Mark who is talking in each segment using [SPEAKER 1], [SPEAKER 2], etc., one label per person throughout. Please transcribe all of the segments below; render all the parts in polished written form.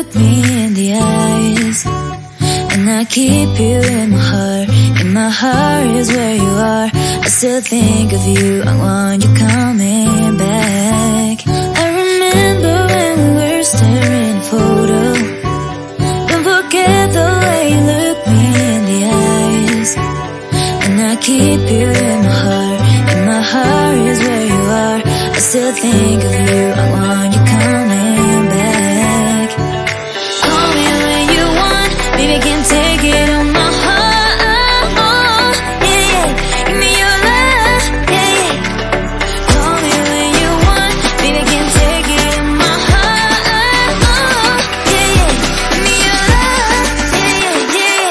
[SPEAKER 1] look me in the eyes. And I keep you in my heart. In my heart is where you are. I still think of you, I want you coming back. I remember when we were staring at a photo. Don't forget the way you look me in the eyes. And I keep you in my heart. In my heart is where you are. I still think of you, I want you coming back. Call me when you want, baby, I can take it on my heart. Yeah, yeah, give me your love. Yeah, yeah. Call me when you want, baby, I can take it on my heart. Yeah, yeah, give me your love. Yeah, yeah,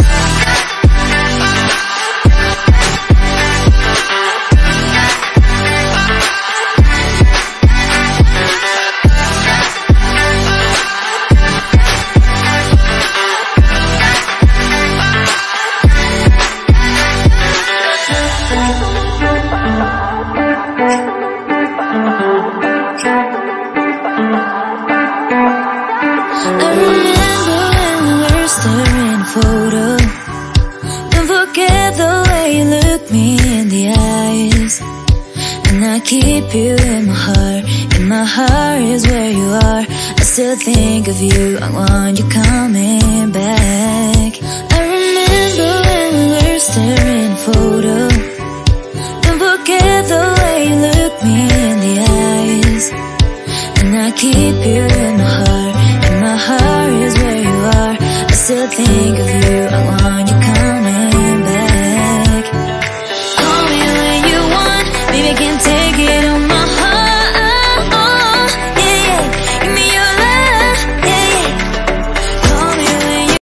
[SPEAKER 1] I remember when we were staring at a photo. Don't forget the way you look me in the eyes. And I keep you in my heart. In my heart is where you are. I still think of you, I want you coming back. I remember when we were staring at a photo. Don't forget the way you look me in the eyes. And I keep you in my heart. In my heart is where you are. I still think